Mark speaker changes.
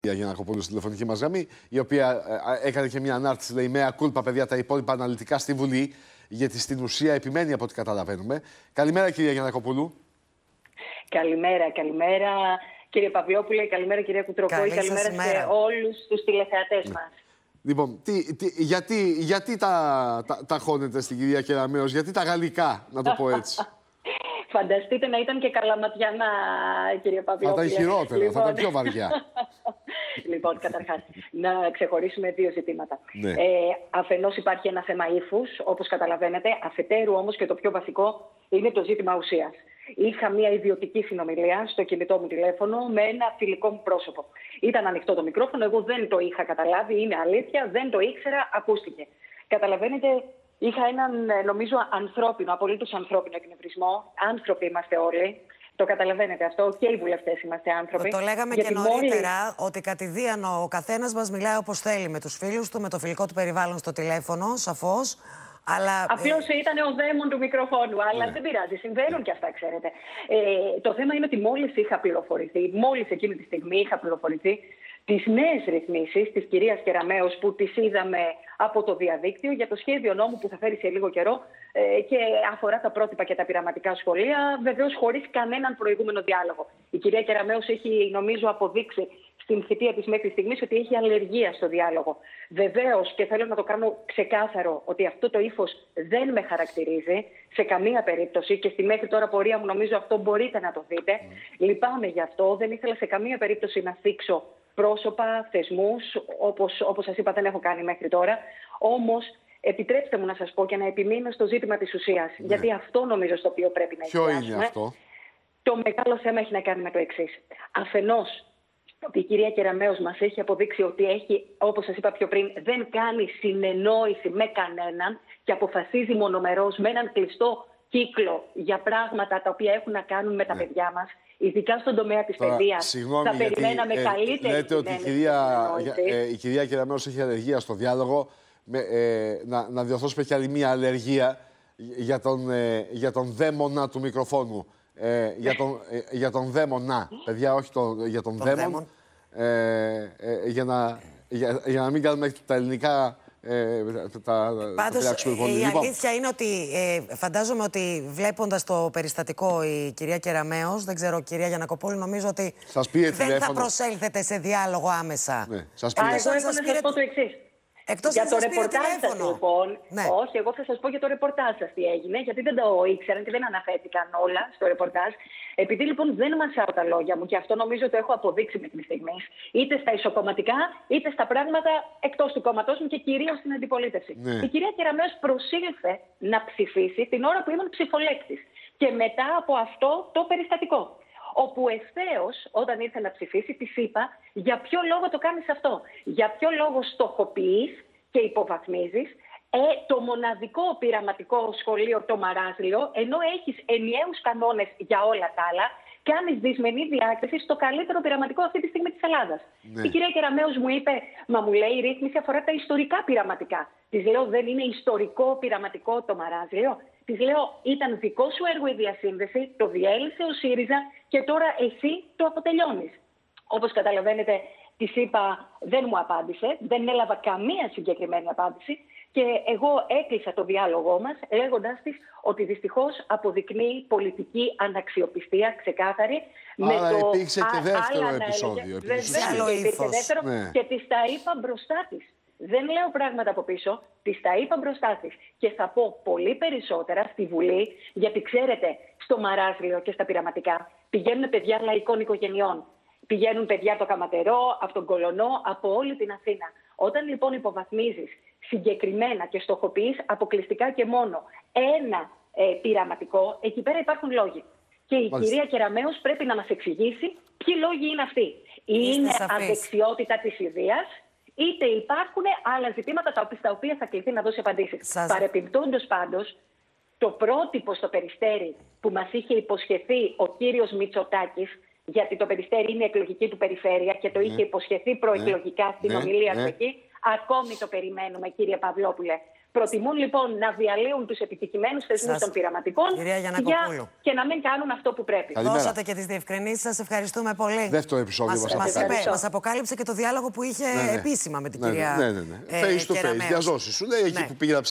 Speaker 1: κυρία Γιαννακοπούλου στη τηλεφωνική μας γραμμή, η οποία έκανε και μια ανάρτηση, λέει «Μέα κούλπα, παιδιά, τα υπόλοιπα αναλυτικά στη Βουλή», γιατί στην ουσία επιμένει από ό,τι καταλαβαίνουμε. Καλημέρα, κυρία Γιαννακοπούλου.
Speaker 2: Καλημέρα, καλημέρα. Κύριε Παυλόπουλε, καλημέρα κυρία Κουτροκόη, καλημέρα σε όλους τους τηλεθεατές μας.
Speaker 1: Λοιπόν, γιατί τα χώνετε στην κυρία Κεραμέως, γιατί τα γαλλικά, να το πω έτσι.
Speaker 2: Φανταστείτε να ήταν και καλαματιανά, κύριε Παυλόπουλε.
Speaker 1: Θα ήταν χειρότερα, λοιπόν, θα ήταν πιο βαριά.
Speaker 2: Λοιπόν, καταρχάς, να ξεχωρίσουμε δύο ζητήματα.
Speaker 1: Ναι.
Speaker 2: Αφενός υπάρχει ένα θέμα ύφους, όπως καταλαβαίνετε. Αφετέρου όμως και το πιο βασικό είναι το ζήτημα ουσίας. Είχα μια ιδιωτική συνομιλία στο κινητό μου τηλέφωνο με ένα φιλικό μου πρόσωπο. Ήταν ανοιχτό το μικρόφωνο, εγώ δεν το είχα καταλάβει, είναι αλήθεια, δεν το ήξερα, ακούστηκε. Καταλαβαίνετε, είχα έναν, νομίζω, ανθρώπινο, απολύτως ανθρώπινο εκνευρισμό. Άνθρωποι είμαστε όλοι. Το καταλαβαίνετε αυτό, και οι βουλευτές είμαστε άνθρωποι.
Speaker 3: Το λέγαμε και νωρίτερα, ότι κατηδίαν ο καθένας μας μιλάει όπως θέλει, με τους φίλους του, με το φιλικό του περιβάλλον στο τηλέφωνο, σαφώς. Αλλά...
Speaker 2: Απλώς ήταν ο δαίμον του μικροφόνου, αλλά δεν πειράζει, συμβαίνουν και αυτά, ξέρετε. Το θέμα είναι ότι μόλις είχα πληροφορηθεί, μόλις εκείνη τη στιγμή είχα πληροφορηθεί τις νέες ρυθμίσεις της κυρίας Κεραμέως που τις είδαμε από το διαδίκτυο για το σχέδιο νόμου που θα φέρει σε λίγο καιρό και αφορά τα πρότυπα και τα πειραματικά σχολεία, βεβαίως χωρίς κανέναν προηγούμενο διάλογο. Η κυρία Κεραμέως έχει, νομίζω, αποδείξει στην θητεία της μέχρι στιγμής ότι έχει αλλεργία στο διάλογο. Βεβαίως, και θέλω να το κάνω ξεκάθαρο, ότι αυτό το ύφος δεν με χαρακτηρίζει σε καμία περίπτωση και στη μέχρι τώρα πορεία μου νομίζω αυτό μπορείτε να το δείτε. Λυπάμαι γι' αυτό, δεν ήθελα σε καμία περίπτωση να θίξω πρόσωπα, θεσμούς, όπως σας είπα δεν έχω κάνει μέχρι τώρα. Όμως, επιτρέψτε μου να σας πω και να επιμείνω στο ζήτημα της ουσίας, γιατί αυτό νομίζω στο οποίο πρέπει να εστιάσουμε.
Speaker 1: Ποιο είναι αυτό?
Speaker 2: Το μεγάλο θέμα έχει να κάνει με το εξής. Αφενός, ότι η κυρία Κεραμέως μας έχει αποδείξει ότι έχει, όπως σας είπα πιο πριν, δεν κάνει συνεννόηση με κανέναν και αποφασίζει μονομερώς με έναν κλειστό κύκλο για πράγματα τα οποία έχουν να κάνουν με τα παιδιά μας. Ειδικά στον τομέα της παιδείας. Θα περιμέναμε καλύτερη.
Speaker 1: Λέτε ότι η κυρία Κεραμέως έχει αλλεργία στο διάλογο. Να διορθώσουμε και άλλη μία αλλεργία για τον δαίμονα του μικροφόνου. Για τον δαίμονα. Παιδιά, όχι για τον δαίμον. Για να μην κάνουμε τα ελληνικά.
Speaker 3: Πάντως, η αλήθεια είναι ότι φαντάζομαι ότι βλέποντας το περιστατικό η κυρία Κεραμέως, δεν ξέρω, κυρία Γιαννακοπούλου, νομίζω ότι δεν θα προσέλθετε σε διάλογο άμεσα.
Speaker 1: Ναι,
Speaker 2: εγώ έχω να σας πω το εξής.
Speaker 3: Εκτός
Speaker 2: για
Speaker 3: αν
Speaker 2: το
Speaker 3: σας πήρε
Speaker 2: ρεπορτάζ σας, λοιπόν.
Speaker 3: Ναι.
Speaker 2: Όχι, εγώ θα σας πω για το ρεπορτάζ σας τι έγινε, γιατί δεν το ήξεραν και δεν αναφέρθηκαν όλα στο ρεπορτάζ. Επειδή λοιπόν δεν μασάω τα λόγια μου και αυτό νομίζω το έχω αποδείξει μέχρι στιγμής, είτε στα ισοκομματικά είτε στα πράγματα εκτός του κόμματός μου και κυρίως στην αντιπολίτευση.
Speaker 1: Ναι.
Speaker 2: Η κυρία Κεραμέως προσήλθε να ψηφίσει την ώρα που ήμουν ψηφολέκτης και μετά από αυτό το περιστατικό. Όπου ευθέως, όταν ήρθε να ψηφίσει, της είπα για ποιο λόγο το κάνεις αυτό. Για ποιο λόγο στοχοποιείς και υποβαθμίζεις το μοναδικό πειραματικό σχολείο, το Μαράζλιο, ενώ έχεις ενιαίους κανόνες για όλα τα άλλα, κάνεις δυσμενή διάκριση στο καλύτερο πειραματικό αυτή τη στιγμή της Ελλάδας.
Speaker 1: Ναι.
Speaker 2: Η κυρία Κεραμέως μου είπε, μα μου λέει η ρύθμιση αφορά τα ιστορικά πειραματικά. Της λέω, δεν είναι ιστορικό πειραματικό το Μαράζλιο. Της λέω, ήταν δικό σου έργο η διασύνδεση, το διέλυσε ο ΣΥΡΙΖΑ και τώρα εσύ το αποτελειώνεις. Όπως καταλαβαίνετε, της είπα, δεν μου απάντησε, δεν έλαβα καμία συγκεκριμένη απάντηση και εγώ έκλεισα το διάλογό μας λέγοντας της ότι δυστυχώς αποδεικνύει πολιτική αναξιοπιστία ξεκάθαρη.
Speaker 1: Άρα υπήρξε και δεύτερο επεισόδιο.
Speaker 2: Υπήρξε δεύτερο και της τα είπα μπροστά της. Δεν λέω πράγματα από πίσω, της τα είπα μπροστά της. Και θα πω πολύ περισσότερα στη Βουλή, γιατί ξέρετε, στο Μαράζλιο και στα πειραματικά πηγαίνουν παιδιά λαϊκών οικογενειών. Πηγαίνουν παιδιά από το Καματερό, από τον Κολονό, από όλη την Αθήνα. Όταν λοιπόν υποβαθμίζεις συγκεκριμένα και στοχοποιείς αποκλειστικά και μόνο ένα πειραματικό, εκεί πέρα υπάρχουν λόγοι. Και η κυρία Κεραμέως πρέπει να μας εξηγήσει ποιοι λόγοι είναι αυτοί. Είναι αδεξιότητα της ιδείας, είτε υπάρχουν άλλα ζητήματα στα οποία θα κληθεί να δώσει απαντήσεις. Παρεπιπτόντως πάντως, το πρότυπο στο Περιστέρι που μας είχε υποσχεθεί ο κύριος Μητσοτάκης, γιατί το Περιστέρι είναι η εκλογική του περιφέρεια και το είχε υποσχεθεί προεκλογικά στην ομιλία του εκεί, ακόμη το περιμένουμε, κύριε Παυλόπουλε. Προτιμούν λοιπόν να διαλύουν τους επιτυχημένους θεσμούς των πειραματικών και να μην κάνουν αυτό που πρέπει.
Speaker 3: Δώσατε και τις διευκρινήσεις. Σας ευχαριστούμε πολύ.
Speaker 1: Δεύτερο επεισόδιο
Speaker 3: μας αποκάλυψε και το διάλογο που είχε επίσημα με την κυρία
Speaker 1: Face to face, διαζώσεις σου λέει εκεί που πήγε